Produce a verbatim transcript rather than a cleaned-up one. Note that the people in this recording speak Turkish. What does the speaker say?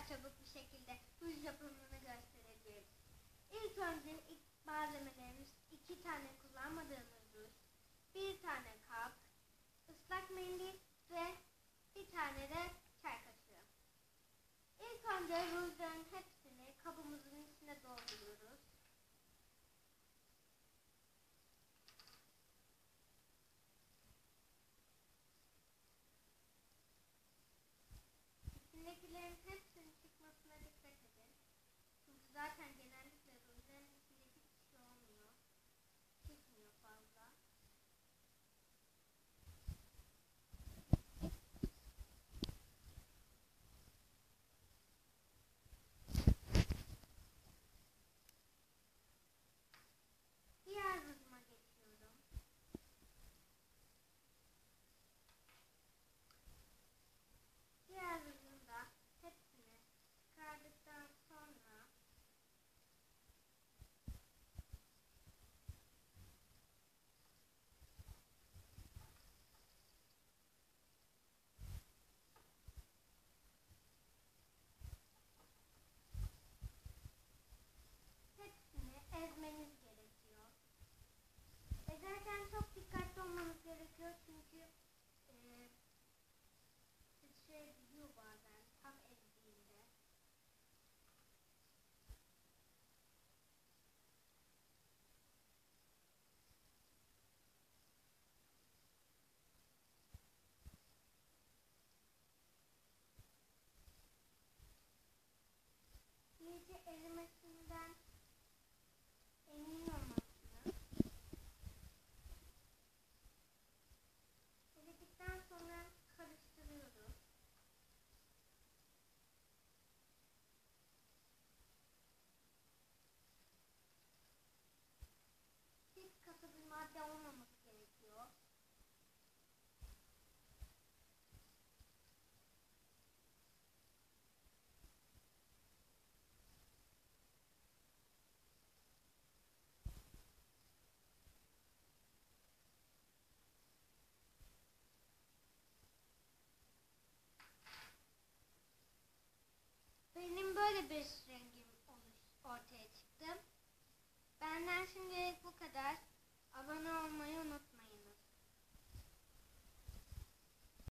daha çabuk bir şekilde ruj yapımını göstereceğiz. İlk önce ilk malzemelerimiz iki tane kullanmadığımız ruj, bir tane kap, ıslak mendil ve bir tane de çay kaşığı. İlk önce rujların hepsini kabımızın içine dolduruyoruz. İçindekilerin hepsinin çıkmasına dikkat edin. Çünkü zaten genellikle rujların içinde hiçbir şey olmuyor. Çıkmıyor fazla. Diğer rujuma geçiyorum. Diğer rujun da hepsini çıkardıktan sonra hepsini ezmeniz gerekiyor. Ezerken çok dikkatli olmanız gerekiyor çünkü e, sıçrayabiliyor bazen tam ezdiğinde. İyice erimesinden emin olmalısınız. Eridikten sonra karıştırıyoruz. Hiç katı bir madde olmaması gerekiyor. Benim böyle bir rengim ortaya çıktı. Benden şimdilik bu kadar. Abone olmayı unutmayın.